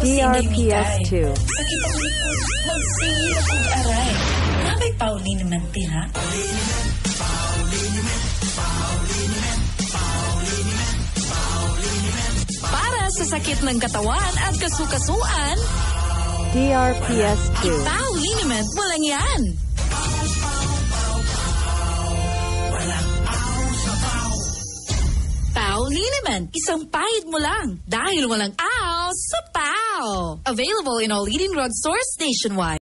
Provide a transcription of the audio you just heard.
DRPS 2. Sakit ang likod, magsingil akong aray. Nga may Pau Liniment, ha? Para sa sakit ng katawan at kasukasuan, DRPS 2. Pau Liniment, walang yan. Pau Liniment, isang pahid mo lang dahil walang aw sa Pau. Available in all leading drugstores nationwide.